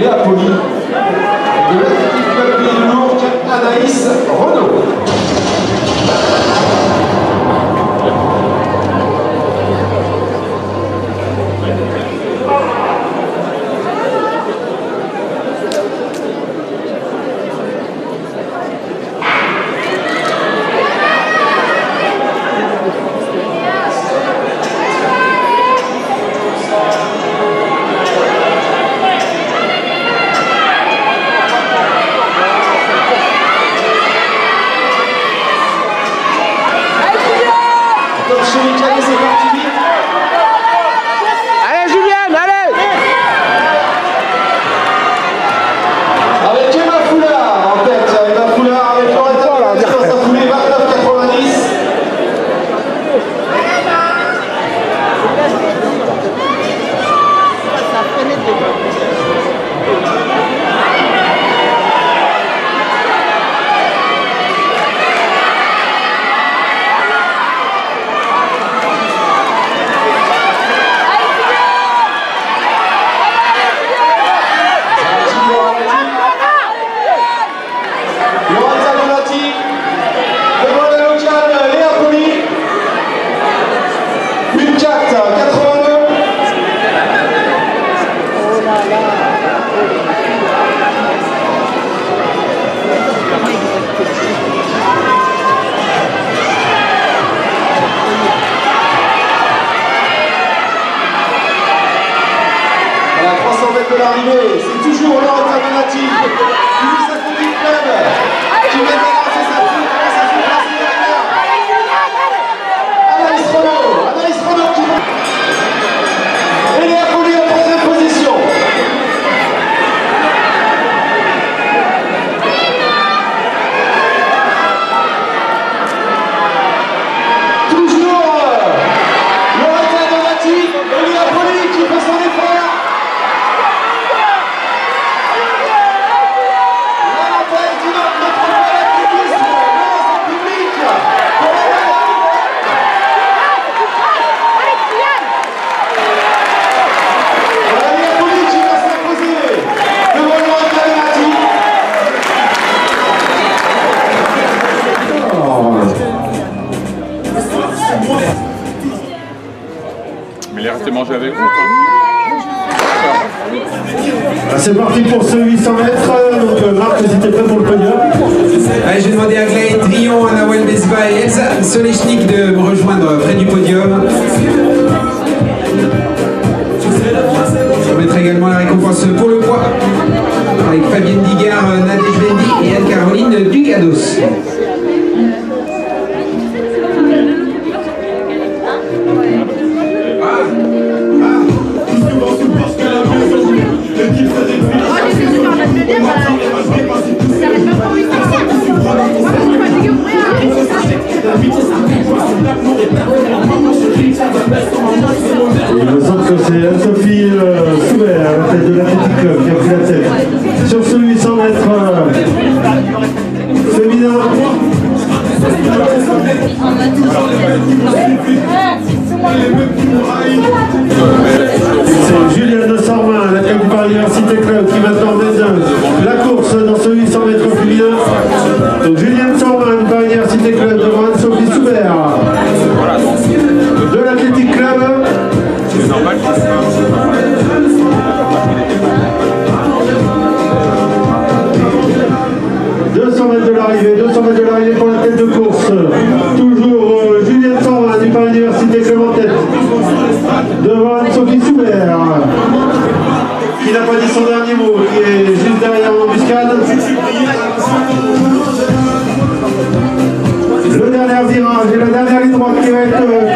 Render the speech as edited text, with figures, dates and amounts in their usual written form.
Léa Poli. De l'athlétique club Pays de Lourdes, Anaïs Renaud. Allez Julienne, allez! Avec Emma Foulard en tête, Emma Foulard avec Loretta dans sa foulée 29,90. De l'arrivée, c'est toujours leur alternative du Athletic Club qui vient de lancer sa foule, commence à se placer derrière. Anaïs Renaud qui va. Et Léa Poli en troisième position. Toujours Loretta Donati et Léa Poli qui fait son effort. Mais il est resté manger avec vous. C'est parti pour ce 800 mètres. Donc Marc, si t'es prêt pour le podium. Allez, je vais demander à Glade Trion, à Nawel Besba et Elsa Solechnik de me rejoindre près du podium. Je remettrai également la récompense pour le poids avec Fabienne Digard, Nadège Bendy et Anne-Caroline Dugados. Il me semble que c'est Anne-Sophie Soubert, la tête de l'Athletic Club, qui a pris la tête. Sur ce 800 mètres féminin. C'est Julienne de Sormin, la tête du Paris Université Club, qui maintenant mène la course dans ce 800 mètres féminin. Donc Julienne Sormin du Paris Université Club devant Anne-Sophie Soubert de l'Athletic Club. C'est normal. 200 mètres de l'arrivée pour la tête de course. Toujours Julienne Sormin du Paris Université Club en tête. Devant Anne-Sophie Soubert, qui n'a pas dit son dernier mot, qui est juste derrière l'embuscade. Le dernier virage et la dernière ligne droite qui va être